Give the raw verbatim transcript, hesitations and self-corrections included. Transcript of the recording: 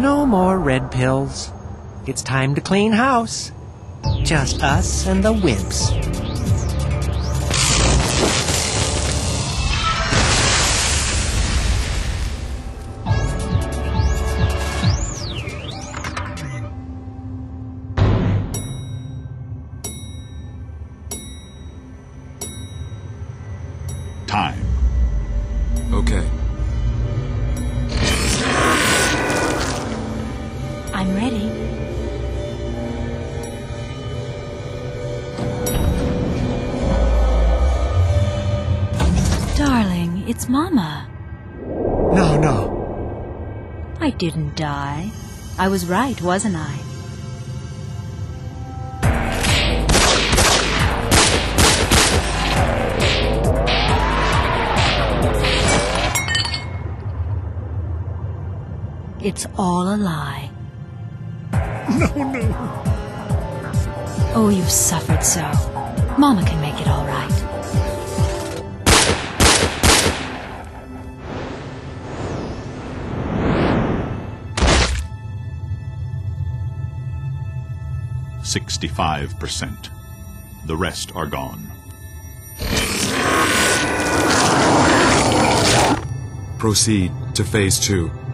No more red pills. It's time to clean house. Just us and the wimps. Time. Okay. I'm ready. Darling, it's Mama. No, no. I didn't die. I was right, wasn't I? It's all a lie. No, no. Oh, you've suffered so. Mama can make it all right. Sixty-five percent. The rest are gone. Proceed to phase two.